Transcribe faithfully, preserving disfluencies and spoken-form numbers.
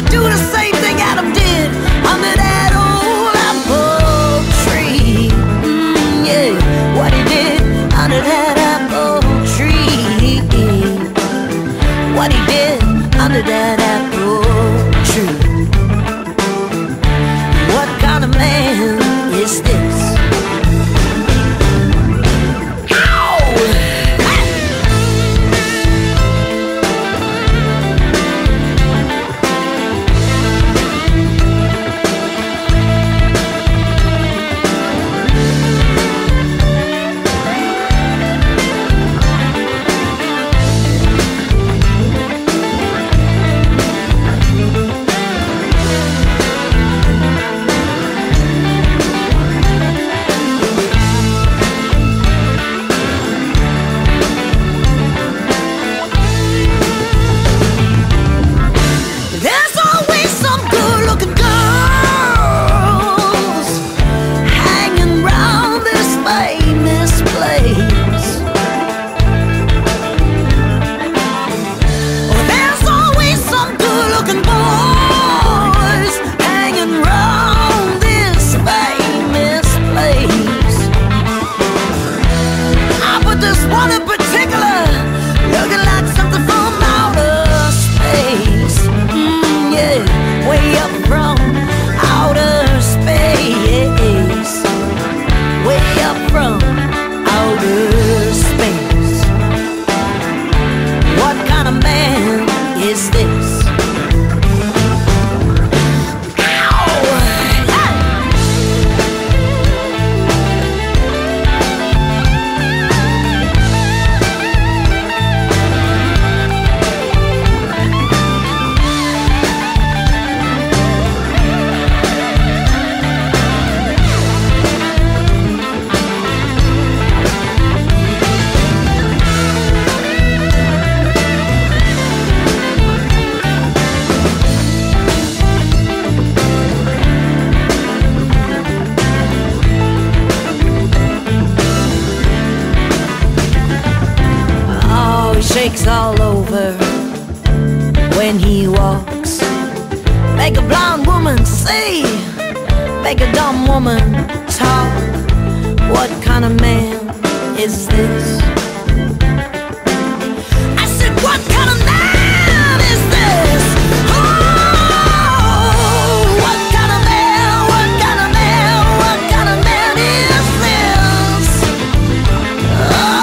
do the same thing Adam did under that old apple tree. Mm, yeah, what he did under that apple tree. What he did under that apple tree. What kind of man is this? Shakes all over when he walks. Make a blonde woman see, make a dumb woman talk. What kind of man is this? I said, what kind of man is this? Oh, what kind of man, what kind of man, what kind of man is this? Oh,